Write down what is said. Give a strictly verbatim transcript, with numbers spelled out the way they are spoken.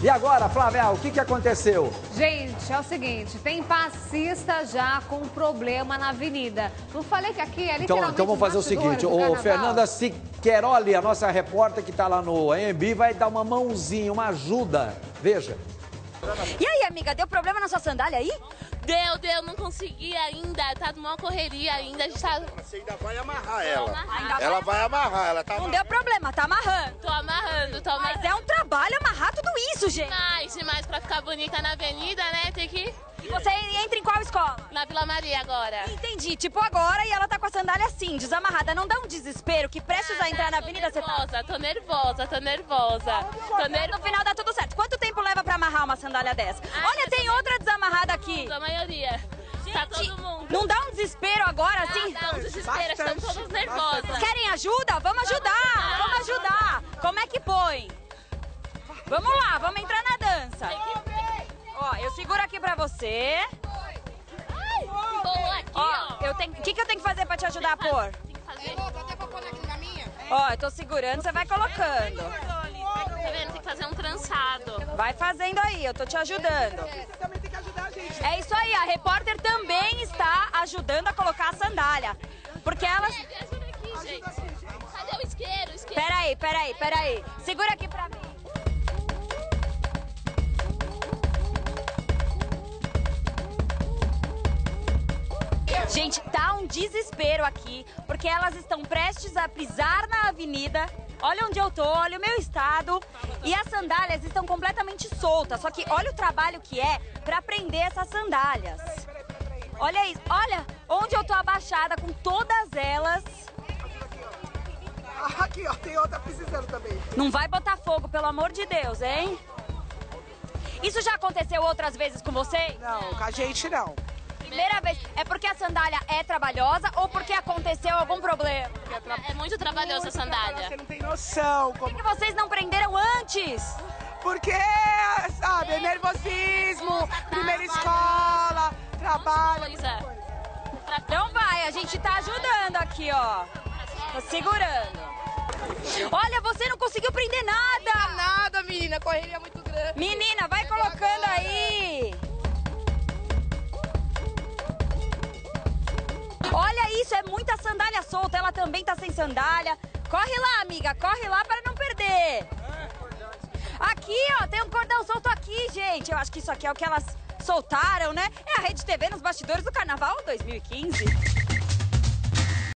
E agora, Flávia, o que, que aconteceu? Gente, é o seguinte, tem passista já com problema na avenida. Não falei que aqui é literalmente Então, então vamos fazer o seguinte, o Fernanda Siqueiroli, a nossa repórter que está lá no A M B, vai dar uma mãozinha, uma ajuda. Veja. E aí, amiga, deu problema na sua sandália aí? Deu, deu, não consegui ainda, tá numa correria ainda, a gente tá... Você ainda vai amarrar ela. Amarrar. Ela vai amarrar, ela tá Não amarrando. deu problema, tá amarrando. Tô amarrando, tô amarrando. Mas é um trabalho amarrar tudo isso, gente. Demais, demais, pra ficar bonita na avenida, né, tem que... E você entra em qual escola? Na Vila Maria agora. Entendi, tipo agora e ela tá com a sandália assim, desamarrada. Não dá um desespero que prestes a entrar na avenida você tá... nervosa, tô nervosa, tô nervosa, tô nervosa. No final dá tudo certo. Quanto tempo leva pra amarrar uma sandália dessa? Ai, Olha, tem outra desamarrada aqui. A maioria. Tá todo mundo. Não dá um desespero agora, assim? Dá um desespero, estão todos nervosos. Querem ajuda? Vamos ajudar, vamos ajudar. Como é que põe? Vamos lá, vamos entrar na dança. Ó, eu seguro aqui pra você. Ai, bolou aqui, ó. Ó, eu tenho... o que, que eu tenho que fazer pra te ajudar a pôr? Tem que fazer. Ó, eu tô segurando, você vai colocando. Tá vendo? Tem que fazer um trançado. Vai fazendo aí, eu tô te ajudando. Você também tem que ajudar a gente. É isso aí, a repórter também está ajudando a colocar a sandália. Porque ela... Me ajuda aqui, gente. Cadê o isqueiro? O isqueiro. Peraí, peraí, peraí. Segura aqui pra mim. Gente, tá um desespero aqui, porque elas estão prestes a pisar na avenida. Olha onde eu tô, olha o meu estado. E as sandálias estão completamente soltas. Só que olha o trabalho que é pra prender essas sandálias. Olha isso, olha onde eu tô abaixada com todas elas. Aqui, ó, tem outra precisando também. Não vai botar fogo, pelo amor de Deus, hein? Isso já aconteceu outras vezes com vocês? Não, com a gente não. Primeira vez. É porque a sandália é trabalhosa ou porque aconteceu algum problema? É muito trabalhoso a sandália. Você não tem noção. Por Como... que vocês não prenderam antes? Porque, sabe, nervosismo, primeira escola, trabalho. Coisa. Então vai, a gente tá ajudando aqui, ó. Tô segurando. Olha, você não conseguiu prender nada. Nada, menina, a correria é muito grande. Menina, vai colocando aí. Olha isso, é muita sandália solta. Ela também tá sem sandália. Corre lá, amiga, corre lá para não perder. Aqui, ó, tem um cordão solto aqui, gente. Eu acho que isso aqui é o que elas soltaram, né? É a Rede T V nos bastidores do Carnaval dois mil e quinze.